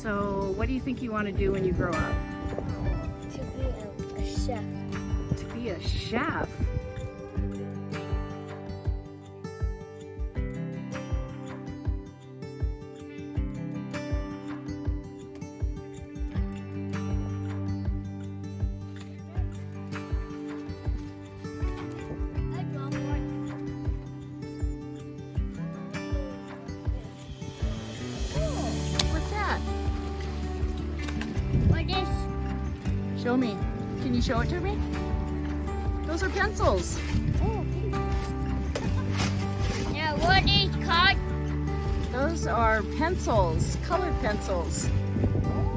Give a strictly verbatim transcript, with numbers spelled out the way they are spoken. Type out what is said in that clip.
So what do you think you want to do when you grow up? To be a, a chef. To be a chef? Show me. Can you show it to me? Those are pencils. Oh, yeah, what is called? Those are pencils, colored pencils. Oh.